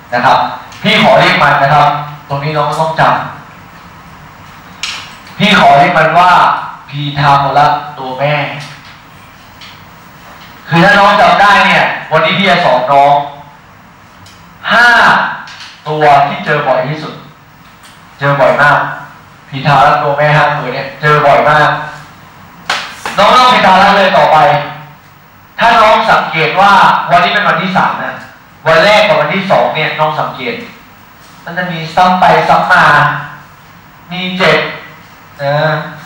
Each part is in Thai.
นะครับพี่ขอเรียกมันนะครับตรงนี้น้องต้องจำพี่ขอเรียกมันว่าพีทาโมรัสตัวแม่คือถ้าน้องจำได้เนี่ยวันนี้พี่จะสอนน้อง5ตัวที่เจอบ่อยที่สุดเจอบ่อยมากพีทารัสตัวแม่5ตัวเนี่ยเจอบ่อยมากน้องพีทารัสเลยต่อไปถ้าน้องสังเกตว่าวันนี้เป็นวันที่3นะวันแรกกับวันที่2เนี่ยน้องสังเกตมันจะมีซ้ำไปซ้ำมามี7นะ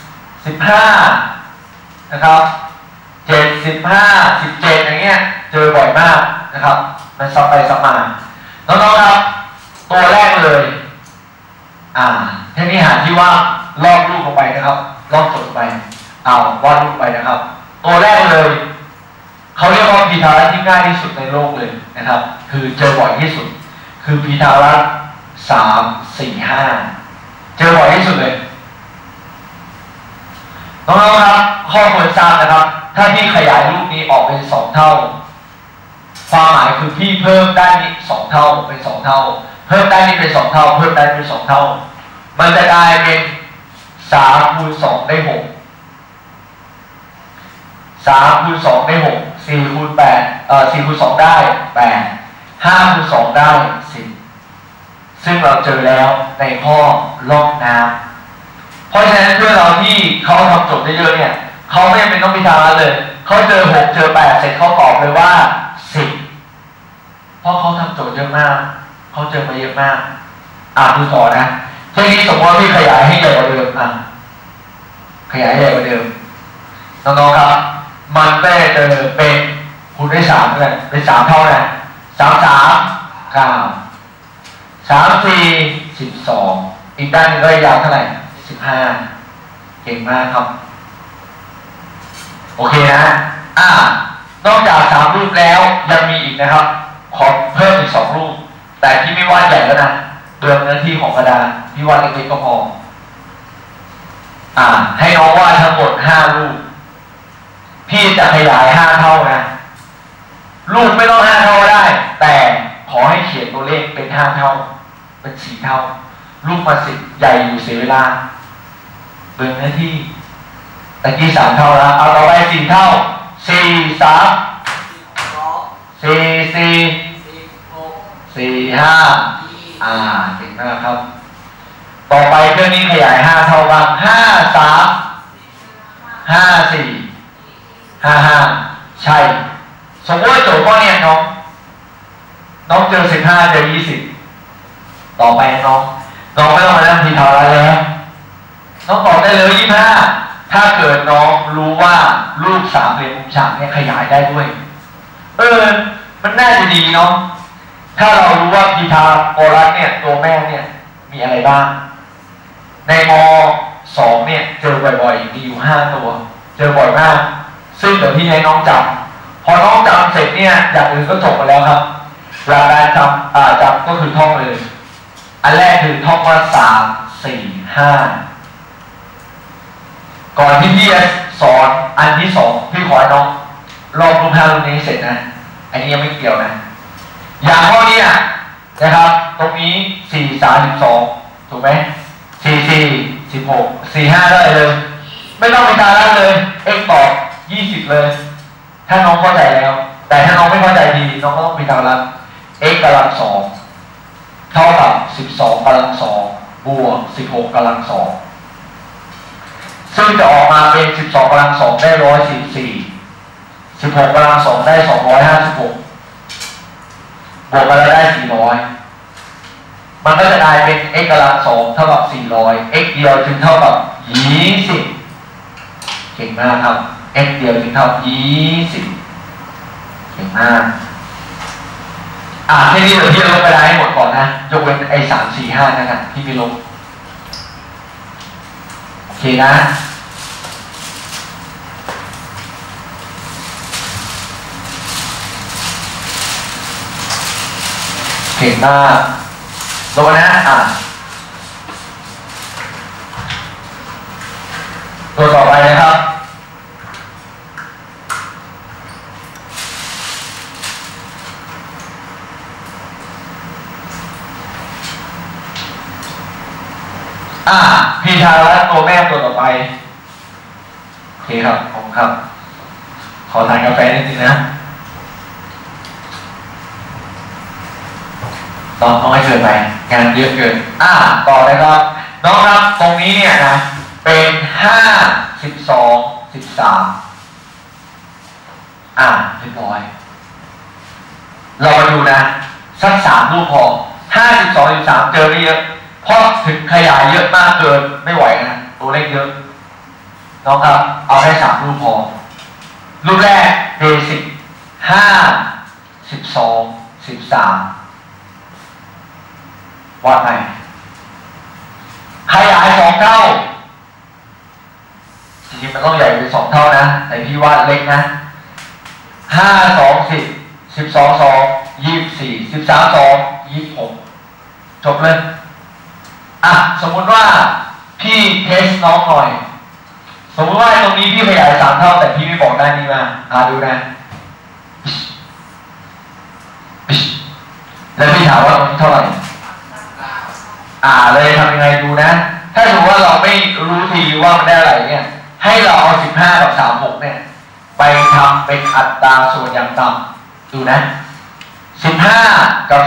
15นะครับ7 15 17อย่างเงี้ยเจอบ่อยมากนะครับมันซ้ำไปซ้ำมาน้องๆครับตัวแรกเลยทีนี้หาที่ว่าลอกรูปลงไปนะครับลอกจดไปวาดรูปไปนะครับตัวแรกเลยเขาเรียกว่าพีทารัสที่ง่ายที่สุดในโลกเลยนะครับคือเจอบ่อยที่สุดคือพีทารัส3 4 5เจอบ่อยที่สุดเลยน้องๆครับข้อควรทราบนะครับถ้าพี่ขยายรูปนี้ออกเป็น2 เท่าความหมายคือพี่เพิ่มด้านนี้2 เท่าเป็น2 เท่าเพิ่มด้านนี้เป็น2 เท่าเพิ่มด้านนี้เป็น2 เท่ามันจะกลายเป็น3 คูณ 2 ได้ 6 3 คูณ 2 ได้ 6 4 คูณ 8 4 คูณ 2 ได้8 5 คูณ 2 ได้ 10ซึ่งเราเจอแล้วในข้อล่องน้ำเพราะฉะนั้นเพื่อนเราที่เขาทำโจทย์ได้เยอะเนี่ยเขาไม่จำเป็นต้องพิจารณาเลยเขาเจอ6เจอ8เสร็จเขาตอบเลยว่า10เพราะเขาทำโจทย์เยอะมากเขาเจอมาเยอะมากดูต่อนะทีนี้สมมติว่าพี่ขยายให้ใหญ่กว่าเดิมขยายให้ใหญ่กว่าเดิมน้องๆครับมันก็จะเจอเป็นคูณด้วย3เลยเป็น3เท่านะ3 3 9 3 4 12อีกด้านนึงก็ยาวเท่าไหร่15เก่งมากครับโอเคนะนอกจาก3 รูปแล้วยังมีอีกนะครับขอเพิ่มอีก2 รูปแต่ที่ไม่วาดใหญ่แล้วนะเติมเนื้อที่ของกระดานพี่วาดเล็กๆก็พอให้น้องวาดทั้งหมด5 รูปพี่จะขยาย5 เท่านะรูปไม่ต้อง5 เท่าก็ได้แต่ขอให้เขียนตัวเลขเป็น5 เท่าเป็น4 เท่ารูปมา10ใหญ่อยู่เสียเวลาเติมเนื้อที่ตะกี้3 เท่าแล้วเอาต่อไป4 เท่า4 3 4 4 4 5เก่งมากครับต่อไปเครื่องนี้ขยาย5 เท่าบ้าง5 3 5 4 5 5ใช่สมมติว่าโจทย์ข้อนี้น้องเจอ15เจอ20ต่อไปน้องไม่ต้องมานั่งพีทารัสแล้วน้องตอบได้เลย25ถ้าเกิดน้องรู้ว่ารูป3เหลี่ยมมุมฉากเนี่ยขยายได้ด้วยมันน่าจะดีเนาะถ้าเรารู้ว่าพีทาโกรัสเนี่ยตัวแม่เนี่ยมีอะไรบ้างในม.2เนี่ยเจอบ่อยๆมีอยู่5 ตัวเจอบ่อยมากซึ่งเดี๋ยวพี่ให้น้องจำพอน้องจำเสร็จเนี่ยอย่างอื่นก็จบไปแล้วครับหลักการจำก็คือท่องเลยอันแรกคือท่องว่า3 4 5ก่อนที่พี่จะสอนอันที่2พี่ขอให้น้องลองรูป5 รูปนี้เสร็จนะอันนี้ยังไม่เกี่ยวนะอย่างข้อนี้นะครับตรงนี้4 32ถูกไหม4 4 16 4 5ได้เลยไม่ต้องไปตาได้เลย x ตอบ20เลยถ้าน้องเข้าใจแล้วแต่ถ้าน้องไม่เข้าใจดีน้องก็ต้องไปตาละ x กำลัง2เท่ากับ12กำลัง2บวก16กำลัง2ซึ่งจะออกมาเป็น12กำลัง2ได้144 16กำลัง2ได้256บวกกันแล้วได้400มันก็จะกลายเป็น x กำลัง2เท่ากับ400 x เดียวจึงเท่ากับ20เก่งมากครับ x เดียวจึงเท่า20เก่งมากทีนี้เดี๋ยวพี่ลบไปได้ให้หมดก่อนนะยกเว้นไอ้3 4 5นะครับที่ไม่ลบโอเคนะเก่งมากลงนะตัวต่อไปนะครับพี่ชายและตัวแม่ตัวต่อไปโอเคครับผมครับขอทานกาแฟนิดนึงนะตอนน้อยเกินไปงานเยอะเกินต่อเลยครับน้องครับตรงนี้เนี่ยนะเป็น5 12 13เรียบร้อยเรามาดูนะสัก3รูปพอ5 12 13เจอไม่เยอะเพราะถึงขยายเยอะมากเกินไม่ไหวนะตัวเลขเยอะน้องครับเอาแค่3รูปพอรูปแรกเบสิก5 12 13วัดไหนขยาย2 เท่าจริงๆมันต้องใหญ่เป็น2 เท่านะแต่พี่วาดเล็กนะ5 2 10 12 2 24 13 2 26จบเลยสมมุติว่าพี่เทสน้องหน่อยสมมติว่าตรงนี้พี่ขยาย3 เท่าแต่พี่ไม่บอกได้นี่มาดูนะแล้วพี่ถามว่าตรงนี้เท่าไหร่เลยทำยังไงดูนะถ้าสมมติว่าเราไม่รู้ทีว่ามันได้อะไรเนี่ยให้เราเอา15 กับ 36เนี่ยไปทำเป็นอัตราส่วนอย่างต่ำดูนะ15 กับ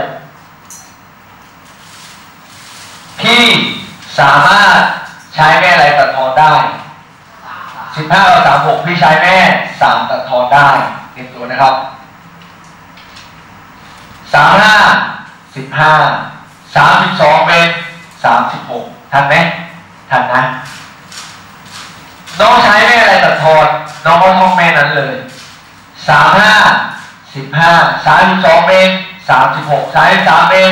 36พี่สามารถใช้แม่อะไรตัดทอนได้15 กับ 36พี่ใช้แม่3ตัดทอนได้เตรียมตัวนะครับ35 15 32เป็น36ทันไหมทันนะน้องใช้แม่อะไรตัดทอนน้องก็ท่องแม่นั้นเลย35 15 32เป็น36 33เป็น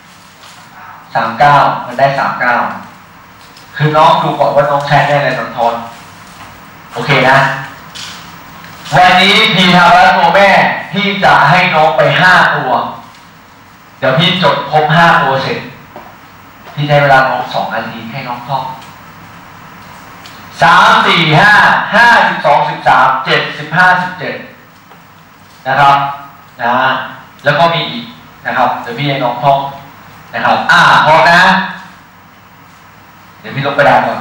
39มันได้39คือน้องดูก่อนว่าน้องใช้แม่อะไรตัดทอนโอเคนะวันนี้พี่ทำแล้วตัวแม่พี่จะให้น้องไป5 ตัวเดี๋ยวพี่จดครบ5 ตัวเสร็จพี่ใช้เวลาน้อง2 นาทีให้น้องท่อง3 4 5 5 12 13 7 15 17นะครับแล้วก็มีอีกนะครับเดี๋ยวพี่ให้น้องท่องนะครับพร้อมนะเดี๋ยวพี่ลงกระดาษก่อน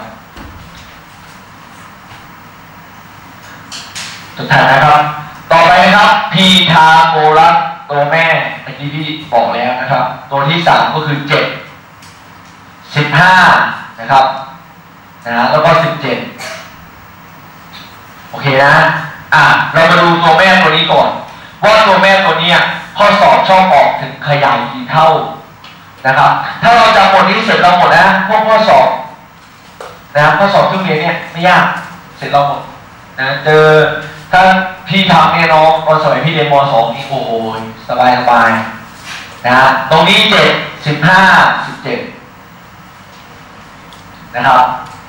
สุดท้ายนะครับต่อไปนะครับพีทาโกรัสตัวแม่เมื่อกี้พี่บอกแล้วนะครับตัวที่3ก็คือ7 15นะครับแล้วก็17โอเคนะเรามาดูตัวแม่ตัวนี้ก่อนว่าตัวแม่ตัวนี้ข้อสอบชอบออกถึงขยายกี่เท่านะครับถ้าเราจำหมดนี้เสร็จเราหมดนะพวกข้อสอบข้อสอบเครื่องเรียนเนี่ยไม่ยากเสร็จเราหมดเจอถ้าพี่ทำเนี่ยน้องตอนสมัยพี่เรียนม.2นี่โอ้โหสบายตรงนี้7 15 17นะครับ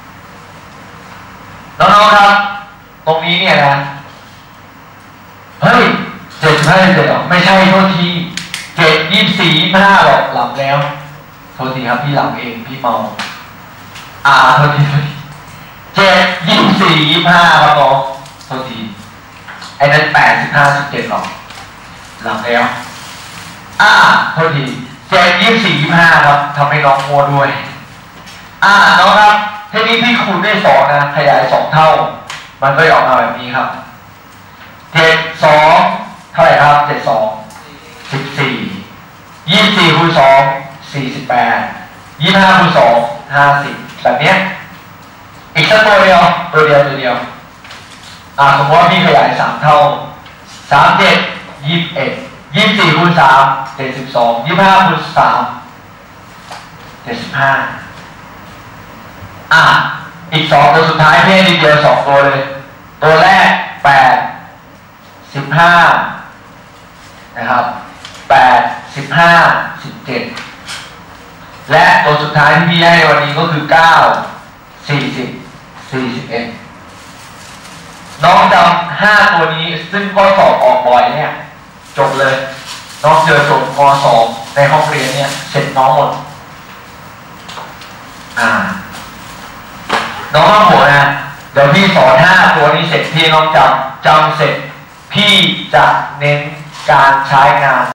น้องๆครับตรงนี้เนี่ยนะเฮ้ย7 15 17หรอไม่ใช่โทษที7 24 25หรอกหลับแล้วโทษทีครับพี่หลับเองพี่เมาโทษที7 24 25ครับน้องโทษทีไอ้นั้น8 15 17หรอกหลับแล้วโทษที7 24 25ครับทำให้น้องมัวด้วยน้องครับทีนี้พี่คูณด้วย2นะขยาย2 เท่ามันก็ออกมาแบบนี้ครับ7 2เท่าไหร่ครับ7 2 14 24คูณ2 48 25คูณ2 50แบบนี้อีกสักตัวเดียวสมมติว่าพี่ขยาย3 เท่า37 21 24คูณ3 72 25คูณ3 75อีก2 ตัวสุดท้ายพี่ให้ดีเดียว2 ตัวเลยตัวแรก8 15นะครับ8 15 17และตัวสุดท้ายที่พี่ให้ในวันนี้ก็คือ9 40 41น้องจำ5 ตัวนี้ซึ่งข้อสอบออกบ่อยเนี่ยจบเลยน้องเจอจบม.2ในห้องเรียนเนี่ยเสร็จน้องหมดน้องต้องหัวนะเดี๋ยวพี่สอน5 ตัวนี้เสร็จพี่น้องจำเสร็จพี่จะเน้นการใช้งาน